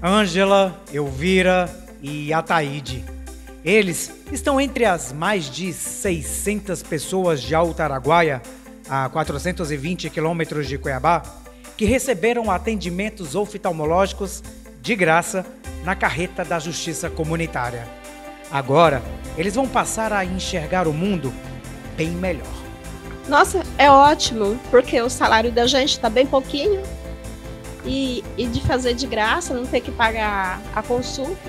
Ângela, Elvira e Ataíde. Eles estão entre as mais de 600 pessoas de Alto Araguaia, a 420 quilômetros de Cuiabá, que receberam atendimentos oftalmológicos de graça na carreta da Justiça Comunitária. Agora, eles vão passar a enxergar o mundo bem melhor. Nossa, é ótimo, porque o salário da gente está bem pouquinho e de fazer de graça, não ter que pagar a consulta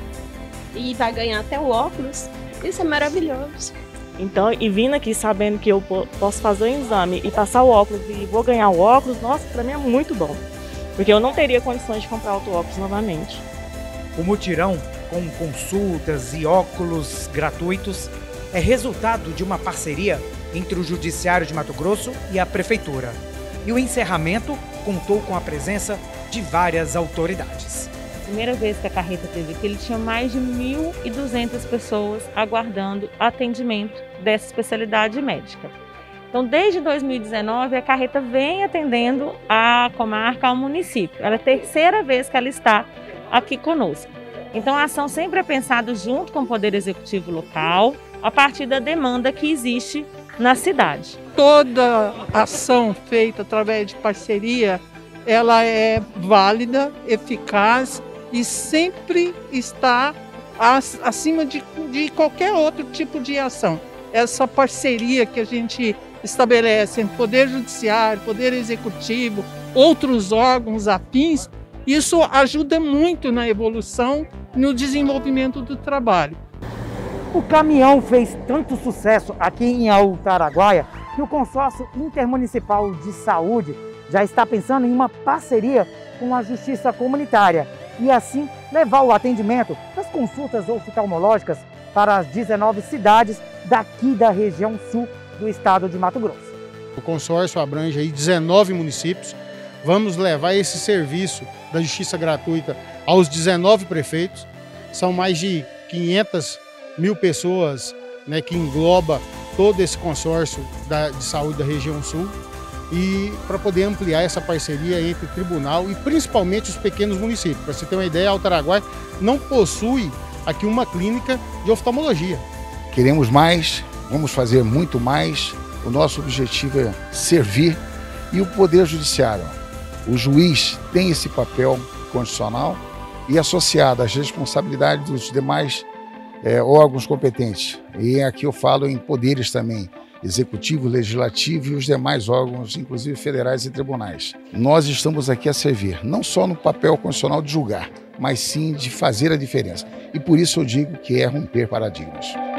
e vai ganhar até o óculos. Isso é maravilhoso. Então, e vindo aqui sabendo que eu posso fazer o exame e passar o óculos e vou ganhar o óculos, nossa, para mim é muito bom. Porque eu não teria condições de comprar outro óculos novamente. O mutirão, com consultas e óculos gratuitos, é resultado de uma parceria entre o Judiciário de Mato Grosso e a Prefeitura. E o encerramento contou com a presença de várias autoridades. A primeira vez que a carreta esteve aqui, ele tinha mais de 1.200 pessoas aguardando atendimento dessa especialidade médica. Então, desde 2019, a carreta vem atendendo a comarca, ao município. Ela é a terceira vez que ela está aqui conosco. Então, a ação sempre é pensada junto com o Poder Executivo local, a partir da demanda que existe na cidade. Toda ação feita através de parceria, ela é válida, eficaz e sempre está acima de qualquer outro tipo de ação. Essa parceria que a gente estabelece entre Poder Judiciário, Poder Executivo, outros órgãos afins, isso ajuda muito na evolução e no desenvolvimento do trabalho. O caminhão fez tanto sucesso aqui em Alto Araguaia que o Consórcio Intermunicipal de Saúde já está pensando em uma parceria com a Justiça Comunitária e assim levar o atendimento das consultas oftalmológicas para as 19 cidades daqui da região sul do estado de Mato Grosso. O consórcio abrange aí 19 municípios. Vamos levar esse serviço da justiça gratuita aos 19 prefeitos. São mais de 500 mil pessoas, né, que engloba todo esse consórcio de saúde da região sul, e para poder ampliar essa parceria entre o tribunal e principalmente os pequenos municípios. Para você ter uma ideia, Alto Araguaia não possui aqui uma clínica de oftalmologia. Queremos mais, vamos fazer muito mais. O nosso objetivo é servir, e o Poder Judiciário, o juiz, tem esse papel constitucional e associado às responsabilidades dos demais órgãos competentes. E aqui eu falo em poderes também, executivo, legislativo e os demais órgãos, inclusive federais e tribunais. Nós estamos aqui a servir, não só no papel constitucional de julgar, mas sim de fazer a diferença. E por isso eu digo que é romper paradigmas.